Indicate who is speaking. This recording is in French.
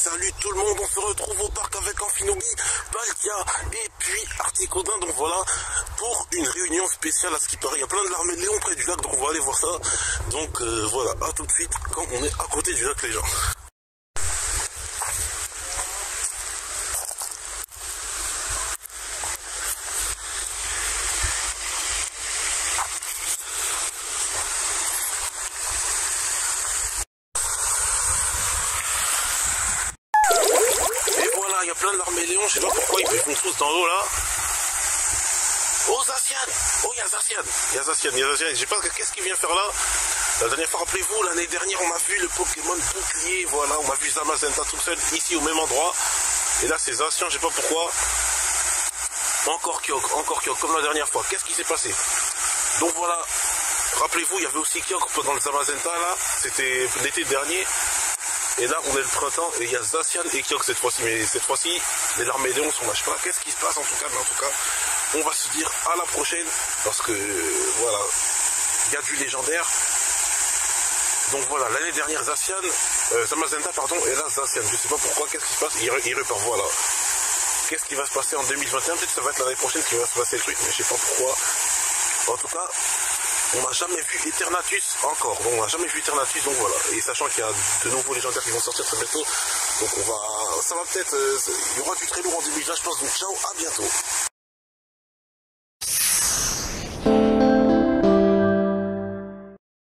Speaker 1: salut tout le monde, on se retrouve au parc avec Amphinobi, Baltia et puis Articodin. Donc voilà, pour une réunion spéciale à ce qui paraît. Il y a plein de l'armée de Léon près du lac, donc on va aller voir ça. Donc voilà, à tout de suite quand on est à côté du lac les gens. Il y a plein de l'armée Léon, je sais pas pourquoi ils font tous dans l'eau là. Oh Zacian! Oh il y a Zacian! Je sais pas qu'est-ce qu'il vient faire là. La dernière fois, rappelez-vous, l'année dernière on a vu le Pokémon bouclier, voilà, on a vu Zamazenta tout seul ici au même endroit. Et là c'est Zacian, je sais pas pourquoi. Encore Kyogre, comme la dernière fois. Qu'est-ce qui s'est passé? Donc voilà, rappelez-vous, il y avait aussi Kyogre pendant le Zamazenta là, c'était l'été dernier. Et là, on est le printemps et il y a Zacian et Kyogre cette fois-ci. Mais cette fois-ci, les larmes Léon sont là. Je sais pas qu'est-ce qui se passe en tout cas. Mais en tout cas, on va se dire à la prochaine. Parce que, voilà, il y a du légendaire. Donc voilà, l'année dernière, Zamazenta, pardon, et là, Zacian. Je sais pas pourquoi, qu'est-ce qui se passe. Il repart, voilà. Qu'est-ce qui va se passer en 2021? Peut-être que ça va être l'année prochaine qui va se passer le truc. Mais je sais pas pourquoi. En tout cas... on n'a jamais vu Eternatus encore, donc on n'a jamais vu Eternatus, donc voilà. Et sachant qu'il y a de nouveaux légendaires qui vont sortir très bientôt, donc ça va peut-être, il y aura du très lourd en 2020 je pense, donc ciao, à bientôt.